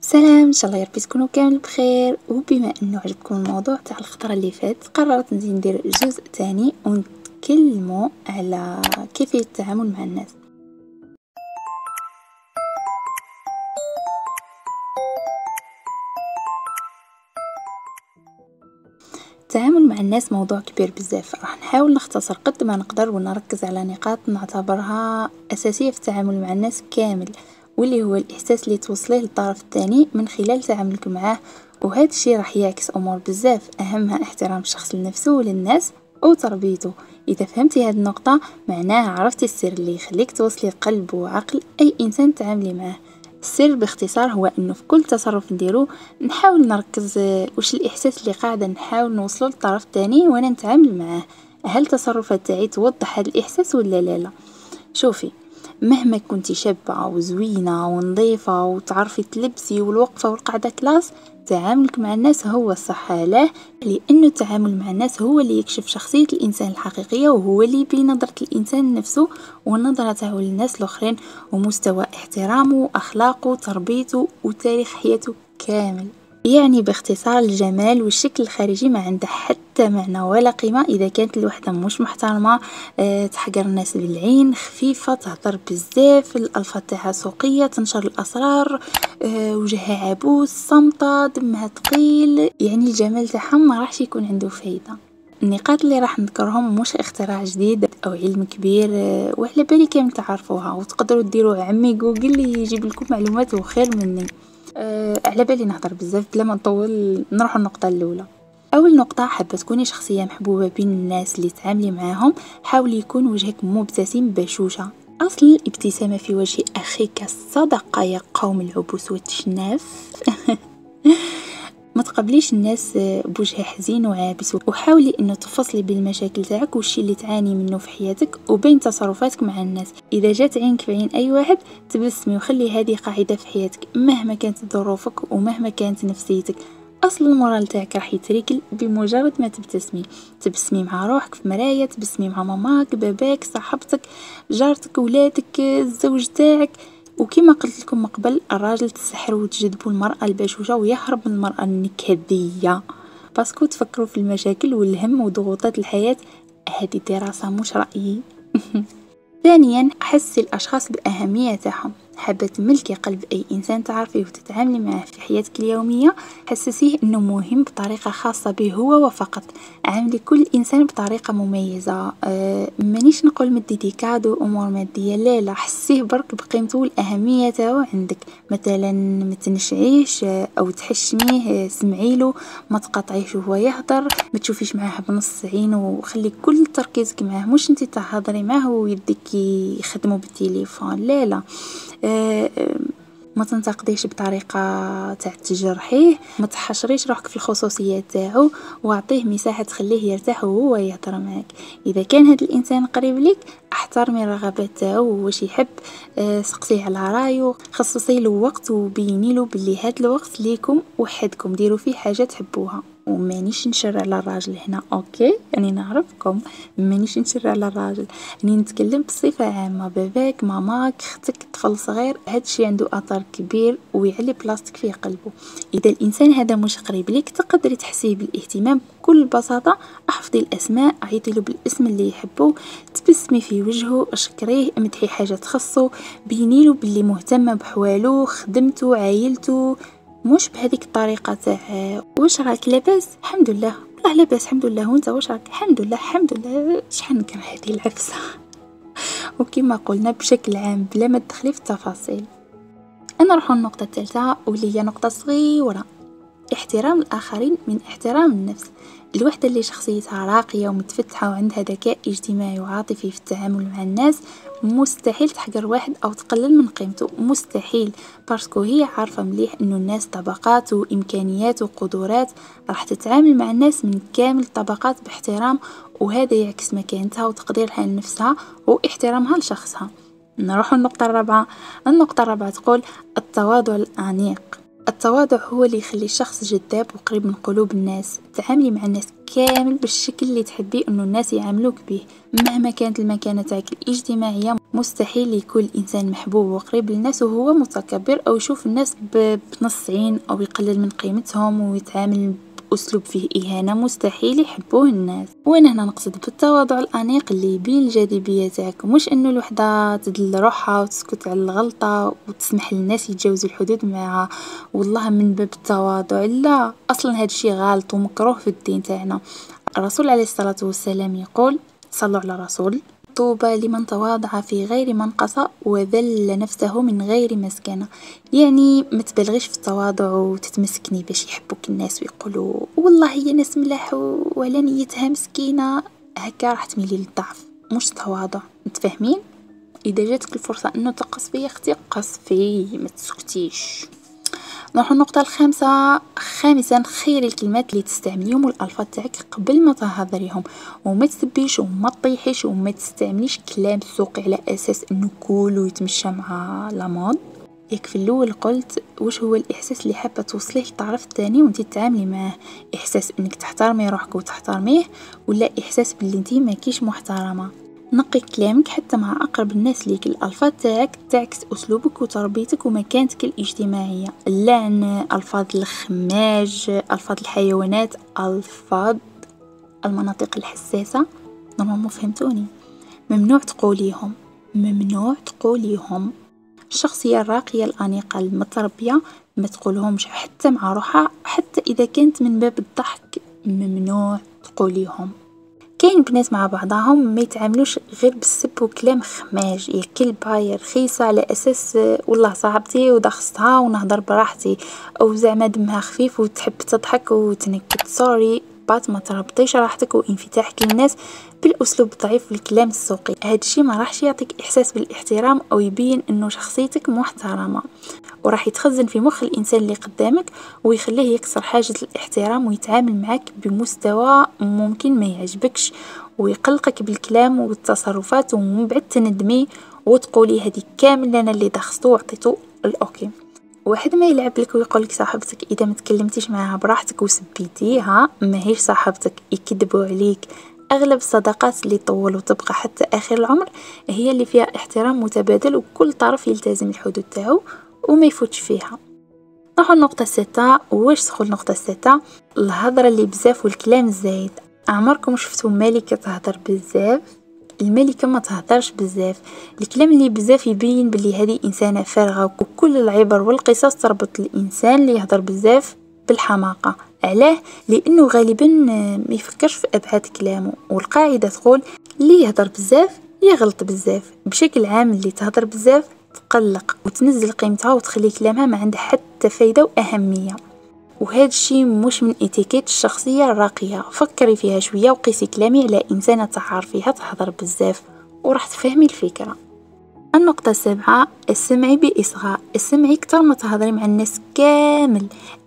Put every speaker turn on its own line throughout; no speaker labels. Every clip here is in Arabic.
سلام، ان شاء الله يا ربي تكونوا كامل بخير. وبما انه عجبكم الموضوع تاع الخطره اللي فات، قررت نزيد ندير جزء تاني ونتكلموا على كيفيه التعامل مع الناس. التعامل مع الناس موضوع كبير بزاف، راح نحاول نختصر قد ما نقدر ونركز على نقاط نعتبرها اساسيه في التعامل مع الناس كامل، واللي هو الاحساس اللي توصليه للطرف الثاني من خلال تعاملك معاه. وهذا الشيء راح يعكس امور بزاف، اهمها احترام الشخص لنفسه وللناس وتربيته. اذا فهمتي هذه النقطه معناها عرفتي السر اللي يخليك توصلي قلب وعقل اي انسان تعاملي معاه. السر باختصار هو انه في كل تصرف نديرو نحاول نركز واش الاحساس اللي قاعده نحاول نوصله للطرف الثاني وانا نتعامل معاه. هل التصرفات تاعي توضح هذا الاحساس ولا لا؟ شوفي، مهما كنتي شابة وزوينة ونظيفة وتعرفي تلبسي والوقفة والقعدة كلاس، تعاملك مع الناس هو الصح. ليه؟ لأنه التعامل مع الناس هو اللي يكشف شخصية الإنسان الحقيقية، وهو اللي يبين نظرة الإنسان نفسه ونظرته للناس الآخرين ومستوى احترامه وأخلاقه وتربيته وتاريخ حياته كامل. يعني باختصار الجمال والشكل الخارجي ما عنده حتى معنى ولا قيمة إذا كانت الوحدة مش محترمة، تحقر الناس بالعين، خفيفة، تهضر بزاف، الألفاظ تاعها سوقية، تنشر الأسرار، وجهها عبوس، صامتة، دمها ثقيل. يعني الجمال تاعها ما راحش يكون عنده فايدة. النقاط اللي راح نذكرهم مش اختراع جديد او علم كبير، وعلى بالي كامل تعرفوها وتقدروا ديروا عمي جوجل اللي يجيب لكم معلومات وخير مني. على بالي نهضر بزاف بلا ما نطول. نروح النقطة الأولى. أول نقطة، حابة تكوني شخصية محبوبة بين الناس اللي تعاملي معاهم، حاولي يكون وجهك مبتسم بشوشة. أصل الابتسامة في وجه أخيك صدقة يا قوم العبوس والتشناف. ما تقبليش الناس بوجه حزين وعابس، وحاولي انه تفصلي بين المشاكل تاعك والشي اللي تعاني منه في حياتك وبين تصرفاتك مع الناس. اذا جات عينك في عين اي واحد تبسمي، وخلي هذه قاعده في حياتك مهما كانت ظروفك ومهما كانت نفسيتك. اصل المورال تاعك راح يتريكل بمجرد ما تبسمي مع روحك في مرايه، تبسمي مع ماماك، باباك، صاحبتك، جارتك، ولادك، الزوج تاعك. وكما قلت لكم قبل، الراجل تسحر وتجذبوا المرأة البشوشة ويهرب من المرأة النكدية. باسكو تفكروا في المشاكل والهم وضغوطات الحياة. هذه دراسة مش رأيي. ثانيا، حسي الأشخاص بأهمية تاعهم. حابة تملكي قلب أي إنسان تعرفيه وتتعاملي معه في حياتك اليومية، حسسيه أنه مهم بطريقة خاصة به هو وفقط. عاملي كل إنسان بطريقة مميزة. مانيش نقول مدي كادو أمور مادية، لا، حسيه برك بقيمته والأهمية تاعو عندك. مثلا ما تنشعيش أو تحشميه، سمعيله، ما تقاطعيش وهو يهضر، ما تشوفيش معاه بنص عين، وخلي كل تركيزك معاه، مش انت تهضري معاه ويدك يخدموا بالتليفون. لا، ما تنتقديش بطريقة تاع تجرحيه، ما تحشريش روحك في الخصوصيات تاعو، واعطيه مساحة تخليه يرتاح وهو يهضر معك. اذا كان هذا الانسان قريب لك، احترمي الرغبات تاعو واش يحب، سقسيه على رايو، خصصي له وقت وبيني له باللي هذا الوقت ليكم وحدكم، ديروا فيه حاجه تحبوها. ومانيش نشر على الراجل هنا، اوكي؟ يعني نعرفكم، مانيش نشر على الراجل، يعني نتكلم بصفه عامه. باباك، ماماك، اختك، طفل صغير، هذا الشيء عنده اثر كبير ويعلي بلاصتك في قلبه. اذا الانسان هذا مش قريب لك، تقدري تحسيه بالاهتمام بكل بساطه. احفظي الاسماء، عيطي له بالاسم اللي يحبه، تبسمي في وجهه، اشكريه، امدحي حاجه تخصه، بيني له باللي مهتمه بحوالو، خدمته، عائلته، مش بهذيك الطريقه تاع واش راك لاباس، الحمد لله، والله لاباس الحمد لله، وانت واش راك، الحمد لله الحمد لله. شحال نكره هذه العفسه. وكما قلنا بشكل عام بلا ما تدخلي في التفاصيل. انا نروح النقطه الثالثه واللي هي نقطه صغيره. احترام الآخرين من احترام النفس. الوحدة اللي شخصيتها راقية ومتفتحة وعندها ذكاء اجتماعي وعاطفي في التعامل مع الناس، مستحيل تحقر واحد أو تقلل من قيمته، مستحيل. بارسكو هي عارفة مليح أنه الناس طبقات وإمكانيات وقدرات، راح تتعامل مع الناس من كامل الطبقات باحترام، وهذا يعكس مكانتها وتقديرها لنفسها واحترامها لشخصها. نروح النقطة الرابعة. النقطة الرابعة تقول التواضع الأنيق. التواضع هو اللي يخلي الشخص جذاب وقريب من قلوب الناس. تعاملي مع الناس كامل بالشكل اللي تحبي انه الناس يعاملوك به. مهما كانت المكانة تاعك الاجتماعية، مستحيل يكون الانسان محبوب وقريب للناس وهو متكبر او يشوف الناس بنص عين او يقلل من قيمتهم ويتعامل أسلوب فيه إهانة. مستحيل يحبوه الناس. وأنا هنا نقصد بالتواضع الأنيق اللي يبين الجاذبية تاعك، مش إنه الوحدة تدل روحها وتسكت على الغلطة وتسمح للناس يتجاوزوا الحدود معها والله من باب التواضع. لا، أصلا هذا الشيء غلط ومكروه في الدين تاعنا. الرسول عليه الصلاة والسلام يقول: صلوا على الرسول: طوبى لمن تواضع في غير منقصة وذل نفسه من غير مسكنة. يعني ما تبالغيش في التواضع وتتمسكني باش يحبوك الناس ويقولوا والله هي ناس ملاح وعلى نيتها مسكينة. هكا راح تميلي للضعف، مش تواضع. متفاهمين؟ اذا جاتك الفرصة انه تقص فيا اختي قص فيه، ما تسكتيش. نروح النقطة الخامسة. خامسا، خيري الكلمات اللي تستعمليهم والألفاظ تاعك قبل ما تهضريهم، وما تسبيش وما تطيحيش وما تستعمليش كلام سوقي على أساس إنه كول ويتمشى مع لامود. ياك في الأول قلت واش هو الإحساس اللي حابة توصليه للطرف الثاني وانتي تتعاملي معاه؟ إحساس إنك تحترمي روحك وتحترميه، ولا إحساس باللي انتي ماكيش محترمة؟ نقي كلامك حتى مع أقرب الناس ليك. الألفاظ تاعك تعكس أسلوبك وتربيتك ومكانتك الاجتماعية. اللعن، ألفاظ الخماج، ألفاظ الحيوانات، ألفاظ المناطق الحساسة، نورمالمون فهمتوني، ممنوع تقوليهم. ممنوع تقوليهم. الشخصية الراقية الأنيقة المتربية ما تقولهمش حتى مع روحها، حتى إذا كانت من باب الضحك ممنوع تقوليهم. كاين بنات مع بعضهم ما يتعاملوش غير بالسب وكلام خماج، يا كلبة يا رخيصة، على اساس والله صاحبتي ودخستها ونهضر براحتي، او زعما دمها خفيف وتحب تضحك وتنكت. سوري بات، ما تربطيش راحتك وانفتاحك للناس بالاسلوب الضعيف والكلام السوقي. هذا الشيء ما راحش يعطيك احساس بالاحترام او يبين انه شخصيتك محترمه، وراح يتخزن في مخ الانسان اللي قدامك ويخليه يكسر حاجز الاحترام ويتعامل معك بمستوى ممكن ما يعجبكش ويقلقك بالكلام والتصرفات، ومن بعد تندمي وتقولي هذه كامل انا اللي دخستو وعطيتو الاوكي. واحد ما يلعب لك ويقول لك صاحبتك اذا ما تكلمتيش معها براحتك وسبيتيها ماهيش صاحبتك، يكذبوا عليك. اغلب الصداقات اللي طول وتبقى حتى اخر العمر هي اللي فيها احترام متبادل وكل طرف يلتزم الحدود تاعو وما يفوتش فيها. نروح النقطة 6. واش تدخل النقطة 6؟ الهضرة اللي بزاف والكلام الزايد. عمركم شفتوا ملكة تهدر بزاف؟ الملكة ما تهدرش بزاف. الكلام اللي بزاف يبين باللي هذه إنسانة فارغة، وكل العبر والقصص تربط الإنسان اللي يهدر بزاف بالحماقة. علاه؟ لأنه غالبا ما يفكرش في أبعاد كلامه، والقاعدة تقول اللي يهدر بزاف يغلط بزاف. بشكل عام اللي تهدر بزاف تقلق وتنزل قيمتها وتخلي كلامها ما عنده حتى فايدة وأهمية، وهذا الشيء مش من اتيكيت الشخصية الراقية. فكري فيها شوية وقيسي كلامي على إنسانة تعرفيها تهضر بزاف وراح تفهمي الفكرة. النقطة 7. السمعي بإصغاء. السمعي كتر ما تهضري مع الناس كامل.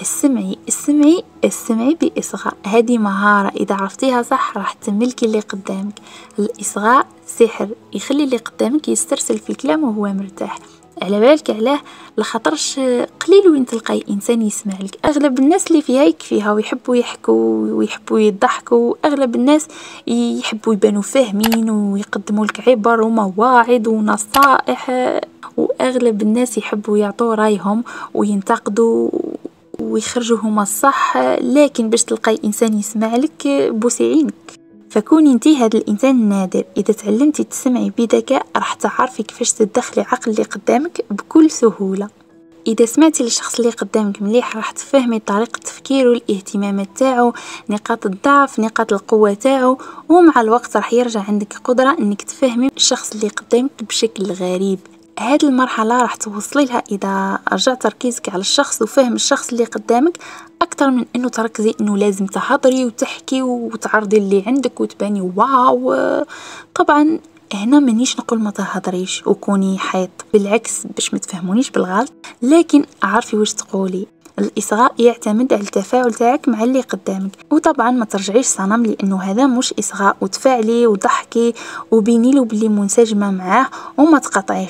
السمعي بإصغاء. هذه مهارة إذا عرفتيها صح راح تملكي اللي قدامك. الإصغاء سحر، يخلي اللي قدامك يسترسل في الكلام وهو مرتاح. على بالك علاه؟ لخاطرش قليل وين تلقاي انسان يسمع لك. اغلب الناس اللي فيها يكفيها ويحبوا يحكوا ويحبوا يضحكوا، اغلب الناس يحبوا يبانوا فاهمين ويقدموا لك عبر ومواعظ ونصائح، واغلب الناس يحبوا يعطوا رايهم وينتقدوا ويخرجوا هما الصح. لكن باش تلقاي انسان يسمع لك بوسي عينك. فكوني انتي هذا الانسان النادر. اذا تعلمتي تسمعي بذكاء راح تعرفي كيفاش تدخلي عقل اللي قدامك بكل سهوله. اذا سمعتي للشخص اللي قدامك مليح راح تفهمي طريقه تفكيره، الاهتمامات تاعو، نقاط الضعف، نقاط القوه تاعو، ومع الوقت راح يرجع عندك قدره انك تفهمي الشخص اللي قدامك بشكل غريب. هذه المرحله راح توصلي لها اذا رجعت تركيزك على الشخص وفهم الشخص اللي قدامك اكثر من انه تركزي انه لازم تهضري وتحكي وتعرضي اللي عندك وتباني واو. طبعا هنا مانيش نقول ما تهضريش وكوني حيط، بالعكس باش ما تفهمونيش بالغلط، لكن عارفي واش تقولي. الإصغاء يعتمد على التفاعل تاعك مع اللي قدامك، وطبعا ما ترجعيش صنم لانه هذا مش إصغاء، وتفاعلي وضحكي وبيني له بلي منسجمه معاه وما تقطعيش.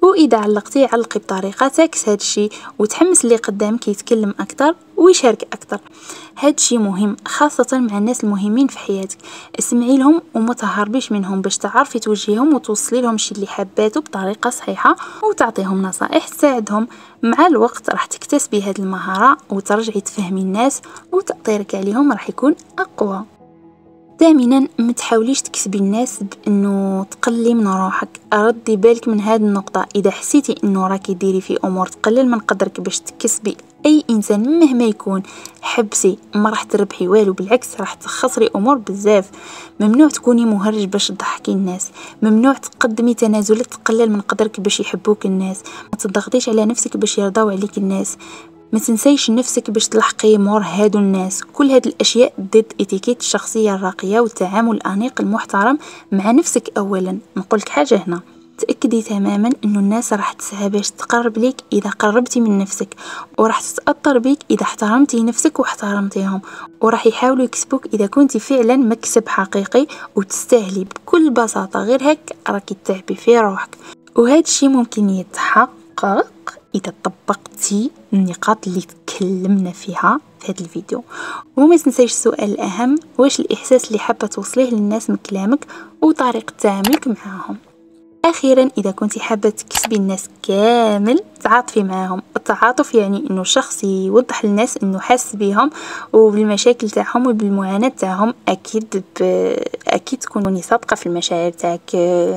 واذا علقتي علقي بطريقه تعكس هذا الشيء وتحمس اللي قدامك يتكلم اكثر ويشارك اكثر. هذا الشيء مهم خاصه مع الناس المهمين في حياتك. اسمعي لهم وما تهربيش منهم باش تعرفي توجهيهم وتوصلي لهم الشيء اللي حباته بطريقه صحيحه وتعطيهم نصائح تساعدهم. مع الوقت راح تكتسبي هذه المهاره وترجعي تفهمي الناس وتأثيرك عليهم راح يكون اقوى. ثامنا، ما تحاوليش تكسبي الناس بانه تقلي من روحك. ردي بالك من هذه النقطه. اذا حسيتي انه راكي ديري في امور تقلل من قدرك باش تكسبي اي انسان مهما يكون، حبسي، ما راح تربحي والو، بالعكس راح تخسري امور بزاف. ممنوع تكوني مهرج باش تضحكي الناس، ممنوع تقدمي تنازلات تقلل من قدرك باش يحبوك الناس، ما تضغطيش على نفسك باش يرضاو عليك الناس، ما تنسيش نفسك باش تلحقي مور هادو الناس. كل هاد الاشياء ضد اتيكيت الشخصيه الراقيه والتعامل الانيق المحترم مع نفسك. اولا نقولك حاجه هنا، تأكدي تماما انه الناس راح تسعى باش تقرب ليك اذا قربتي من نفسك، وراح تتأثر بيك اذا احترمتي نفسك واحترمتيهم، وراح يحاولوا يكسبوك اذا كنتي فعلا مكسب حقيقي وتستاهلي. بكل بساطه غير هيك راكي تعبي في روحك، وهذا الشيء ممكن يتحقق إذا طبقتي النقاط اللي تكلمنا فيها في هذا الفيديو. وما تنسيش السؤال الأهم، واش الإحساس اللي حابة توصليه للناس من كلامك وطريقة تعاملك معهم. أخيرا، إذا كنتي حابة تكسبي الناس كامل تعاطفي معهم. التعاطف يعني إنه شخص يوضح للناس إنه حاس بيهم وبالمشاكل تاعهم وبالمعاناة تاعهم. أكيد تكوني صادقة في المشاعر تاعك.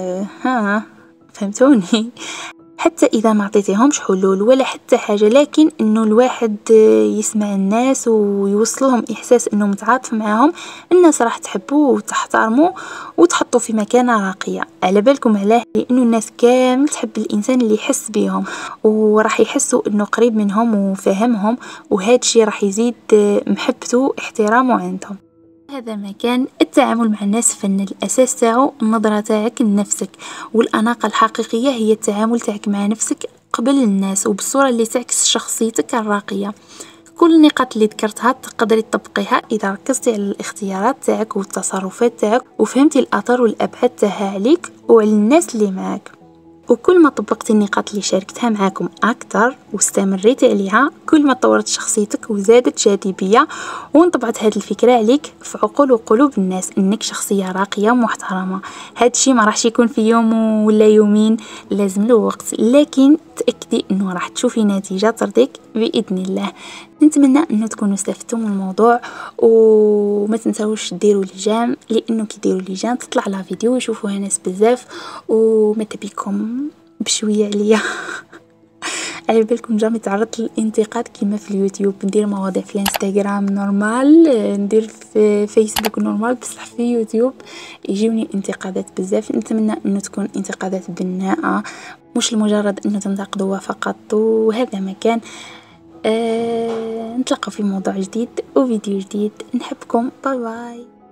فهمتوني؟ حتى إذا ما عطيتيهمش حلول ولا حتى حاجة، لكن إنه الواحد يسمع الناس ويوصلهم إحساس إنه متعاطف معهم، الناس راح تحبوه وتحترموه وتحطوا في مكانة راقية. على بالكم علاه، لأنه الناس كامل تحب الإنسان اللي يحس بيهم وراح يحسوا إنه قريب منهم وفاهمهم، وهذا الشيء راح يزيد محبته واحترامه عندهم. هذا ما كان التعامل مع الناس فن. الأساس تاعو النظرة تاعك لنفسك، والأناقة الحقيقية هي التعامل تاعك مع نفسك قبل الناس وبالصورة اللي تعكس شخصيتك الراقية. كل النقاط اللي ذكرتها تقدري تطبقيها إذا ركزتي على الاختيارات تاعك والتصرفات تاعك وفهمتي الأثر والأبعاد تاعها عليك وعلى الناس اللي معك. وكل ما طبقتي النقاط اللي شاركتها معاكم أكثر واستمريتي عليها، كل ما طورت شخصيتك وزادت جاذبية وانطبعت هذه الفكرة عليك في عقول وقلوب الناس انك شخصية راقية ومحترمة. هذا الشيء ما راحش يكون في يوم ولا يومين، لازم له وقت، لكن تأكدي انه راح تشوفي نتيجة ترضيك بإذن الله. نتمنى انه تكونوا استفدتوا من الموضوع، وما تنسوش ديروا لجام، لانه كي ديروا لجام تطلع لها فيديو يشوفوها ناس بزاف. ومتى بكم بشويه عليا على بالكم جامي تعرضت للانتقاد كيما في اليوتيوب. ندير مواضيع في الانستغرام نورمال، ندير في فيسبوك نورمال، بصح في يوتيوب يجيوني انتقادات بزاف. نتمنى انه تكون انتقادات بناءة، مش لمجرد انه تنتقدوا فقط. وهذا ما كان. نتلقى في موضوع جديد وفيديو جديد. نحبكم، باي باي.